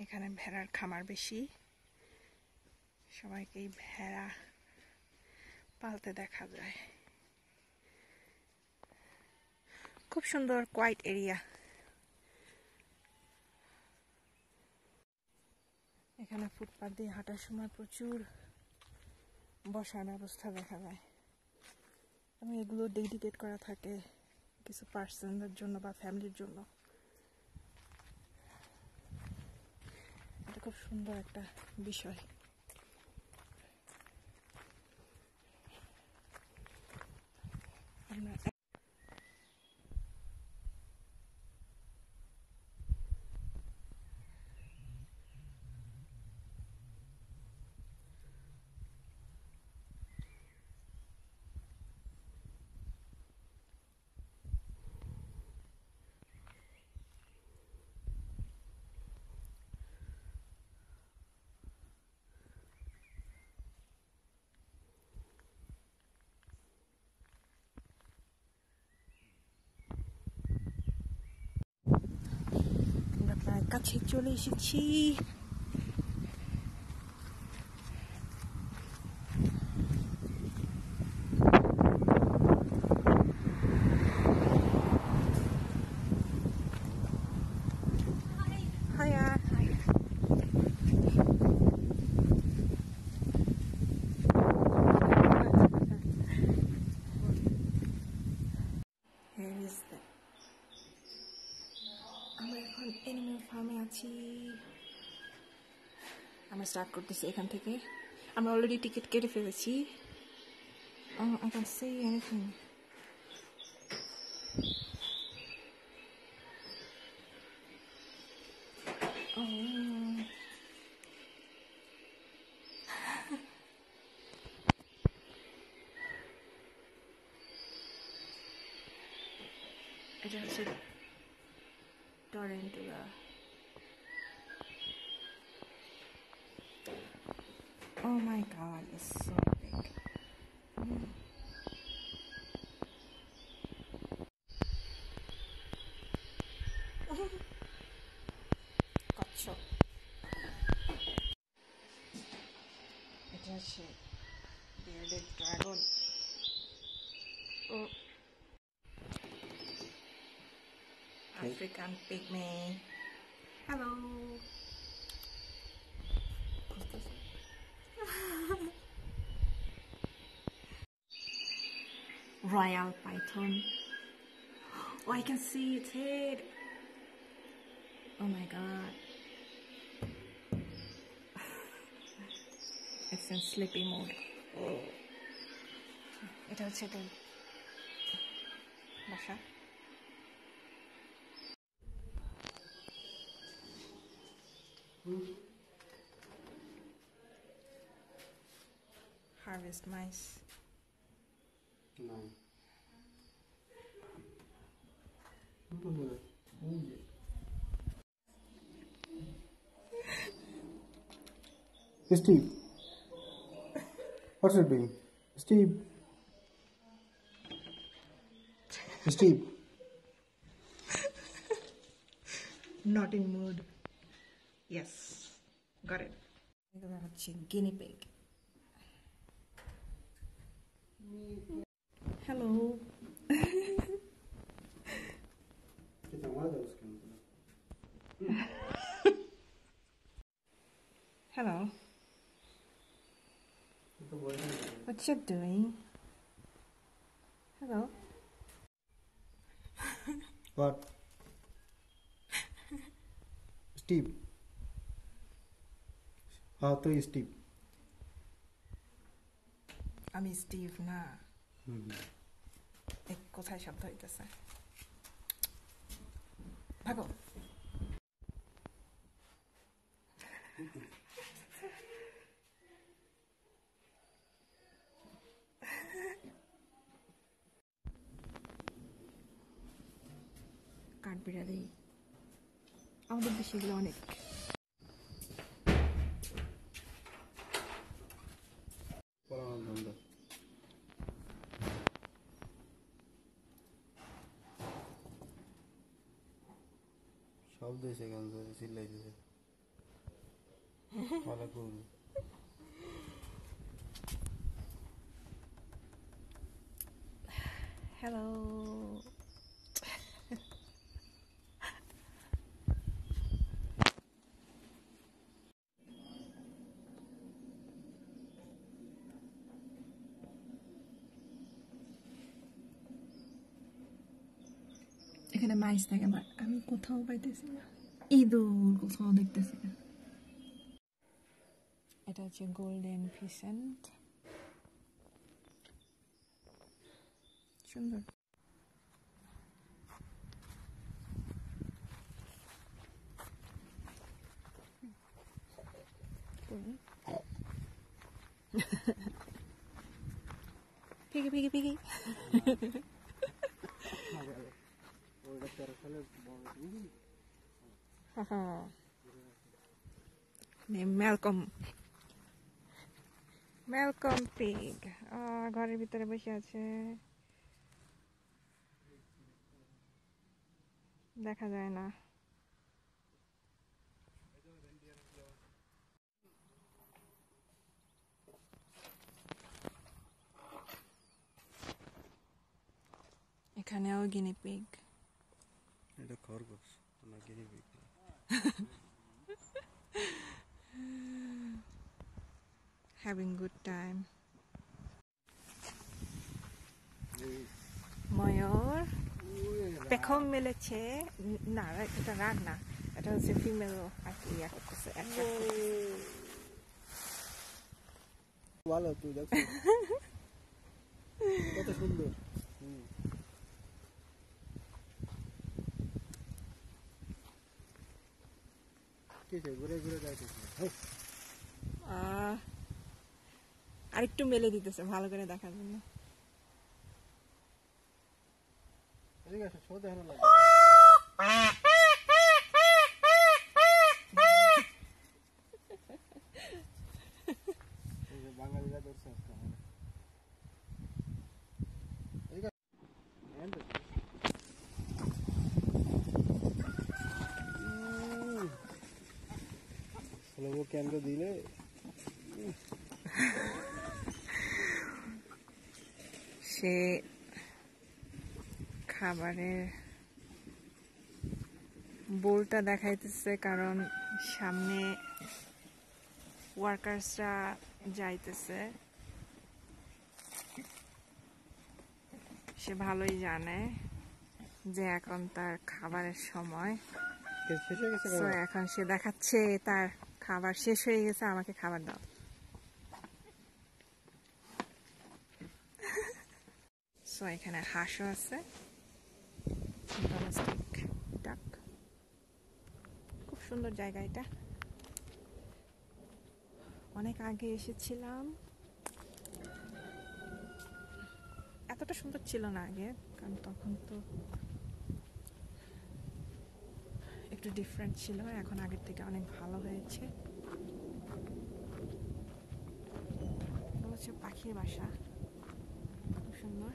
এখানে ভেড়ার খামার বেশি, সবাইকেই ভেড়া পালতে দেখা যায়। খুব সুন্দর কোয়াইট এরিয়া। এখানে ফুটপাত দিয়ে হাঁটার সময় প্রচুর বসার ব্যবস্থা দেখা যায় এবং এগুলো ডেডিকেট করা থাকে কিছু পার্সনদের জন্য বা ফ্যামিলির জন্য। এটা খুব সুন্দর একটা বিষয়। কাছে চলে এসেছি। আমরা এখন এনিম্যাল ফার্মে আছি। আমরা স্টার্ট করতেছি এখান থেকে। আমরা অলরেডি টিকিট কেটে ফেলেছি। I can't see anything. এটা হচ্ছে Tarantula. Oh my god, it's so big. Gotcha. এটা হচ্ছে bearded dragon. Oh. African pygmy. Hello. Royal python. Oh, I can see its head. Oh my god. It's in sleepy mode. এটা হচ্ছে তো বাসা। Harvest mice. No. Steve, what's it doing? Steve. Steve. Not in mood. Yes, got it. এগুলো হচ্ছে guinea pig. Hello. Hello. What you doing? Hello. What? Steve. How to Steve? আমি Steve না। কোথায় শব্দ হইতেছে? ভাগো। কাঠবিড়ালি আমাদের দেশে এগুলো অনেক। সব দেশে গান চিল্লাইতেছে। Colorful. Hello. এখানে মাইস থাকে বাট আমি কোথাও পাইতেছি না, ইঁদুর কোথাও দেখতেছি না। এটা হচ্ছে গোল্ডেন ফিসেন্ট, সুন্দর। Piggy piggy piggy. Malcolm, Malcolm pig ঘরের ভিতরে বসে আছে, দেখা যায় না। এখানেও গিনি পিগ। এটা খরগোশ না guinea pig. Having good time. ময়ূর পেখম মেলেছে, না এটা রাগ না, এটা হচ্ছে ফিমেল আর কি ইয়া করতেছে। ভালো, তুই দেখো কত সুন্দর। ঘুরে ঘুরে যাইতেছে, আরেকটু মেলে দিতেছে ভালো করে দেখার জন্য। ঠিক আছে, শো দেখানো লাগে। বাঙালিরা ধরছে আজকে আমার। স্লো কেন্দ্র দিলে সে খাবারের বোলটা দেখাইতেছে, কারণ সামনে ওয়ার্কার্সরা যাইতেছে। সে ভালোই জানে যে এখন তার খাবারের সময়, তো এখন সে দেখাচ্ছে তার খাবার শেষ হয়ে গেছে, আমাকে খাবার দাও। সো এখানে হাঁসও আছে, ডোমেস্টিক ডাক। খুব সুন্দর জায়গা এটা, অনেক আগে এসেছিলাম, এতটা সুন্দর ছিল না আগে, কারণ তখন তো একটু ডিফারেন্ট ছিল, এখন আগের থেকে অনেক ভালো হয়েছে। হচ্ছে পাখির বাসা, খুব সুন্দর।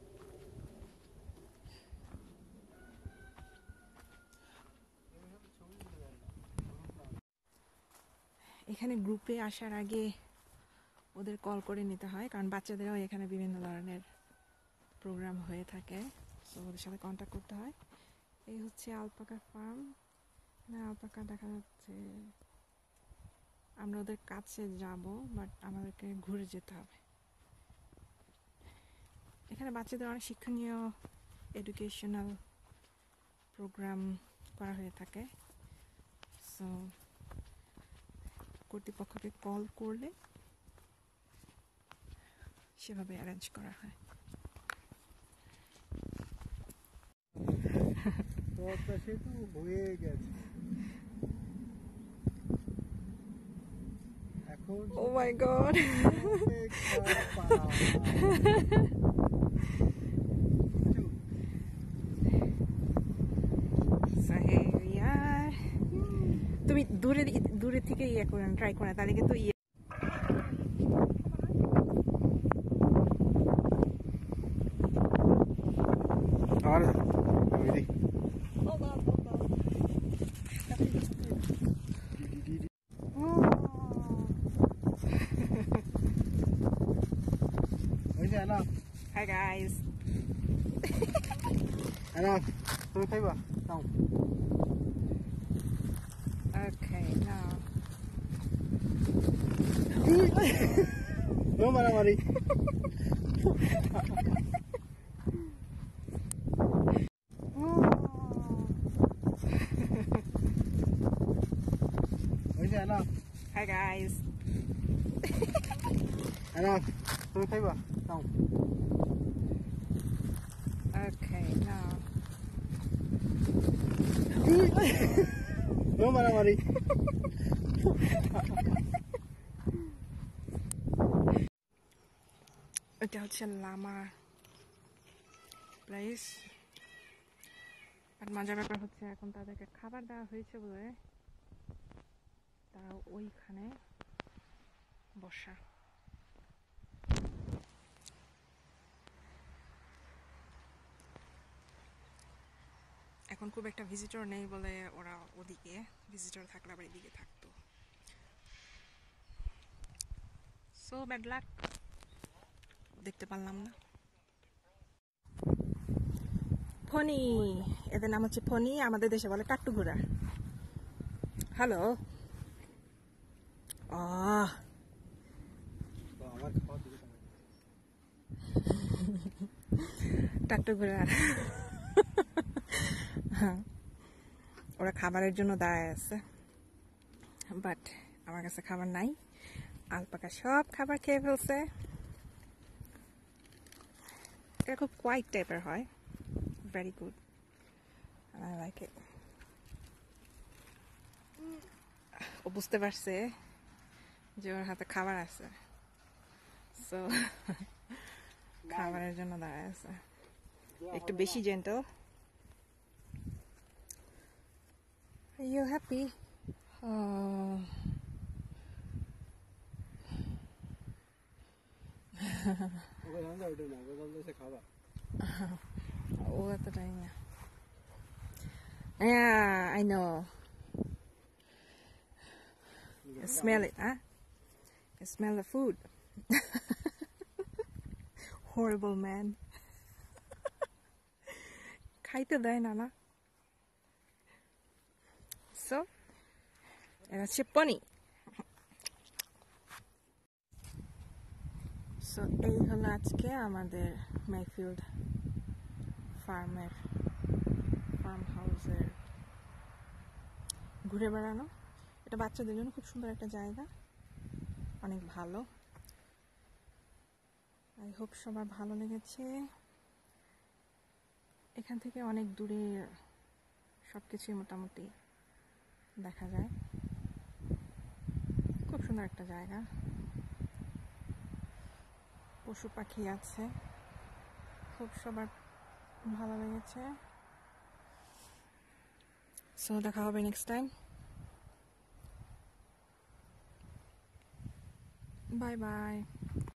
এখানে গ্রুপে আসার আগে ওদের কল করে নিতে হয়, কারণ বাচ্চাদেরও এখানে বিভিন্ন ধরনের প্রোগ্রাম হয়ে থাকে, সো ওদের সাথে কন্ট্যাক্ট করতে হয়। এই হচ্ছে আলপাকা ফার্ম, আলপাকা দেখা যাচ্ছে। আমরা ওদের কাছে যাব, বাট আমাদেরকে ঘুরে যেতে হবে। এখানে বাচ্চাদের অনেক শিক্ষণীয় এডুকেশনাল প্রোগ্রাম করা হয়ে থাকে, সো কর্তৃপক্ষকে কল করলে সেভাবে অ্যারেঞ্জ করা হয়। সেতু হয়ে গেছে এখন। Oh my god. So here we are. তুমি দূরে থেকে ইয়ে করেন, ট্রাই করেন, তাহলে কিন্তু ইয়ে আর আমি Oh, guys. Enough. তুমি খাইবা? নাও। Okay, now. No মারামারি। ওইটা enough. Hi guys. Enough. তুমি খাইবা? নাও। Okay, now. No মারামারি। এটা হচ্ছে লামা প্লেস। আর মজার ব্যাপার হচ্ছে এখন তাদেরকে খাবার দেওয়া হয়েছে বলে তারা ওইখানে বসা। এখন খুব একটা ভিজিটর নেই বলে ওরা ওদিকে, ভিজিটর থাকলে আবার এদিকে থাকতো। সো ব্যাড লাক, দেখতে পারলাম না। ফনি, এদের নাম হচ্ছে ফনি, আমাদের দেশে বলে টাট্টু ঘোড়া। হ্যালো। আমার খাওয়া দিকে টাট্টু ঘোড়া। ওরা খাবারের জন্য দাঁড়ায় আছে, বাট আমার কাছে খাবার নাই। আলপাকা সব খাবার খেয়ে ফেলছে। এটা খুব কোয়াইট টাইপের হয়, very good, I like it. ও বুঝতে পারছে যে ওর হাতে খাবার আছে, সো খাবারের জন্য দাঁড়ায় আছে। একটু বেশি gentle. Are you happy? Oh. ওকে জানতে ওটা না, ওকে জানতে সে খাবা। ও এতটাই না। Yeah, I know. You smell it, huh? You smell the food. Horrible man. খাইতে দেয় না না। So, এটা হচ্ছে পনি। সো এই হলো আজকে আমাদের মেফিল্ড ফার্ম হাউসের ঘুরে বেড়ানো। এটা বাচ্চাদের জন্য খুব সুন্দর একটা জায়গা, অনেক ভালো। আই হোপ সবার ভালো লেগেছে। এখান থেকে অনেক দূরে সব কিছুই মোটামুটি দেখা যায়। খুব সুন্দর একটা জায়গা, পশু পাখি আছে, খুব সবার ভালো লেগেছে। সো দেখা হবে নেক্সট টাইম। Bye bye.